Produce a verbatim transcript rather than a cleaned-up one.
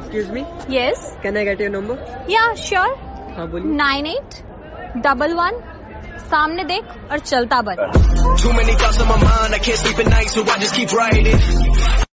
Excuse me, yes, can I get your number? Yeah sure. हाँ बोलिए। Nine eight double one सामने देख और चलता बन। Too many thoughts on my mind, I can't sleep at night, so I just keep writing.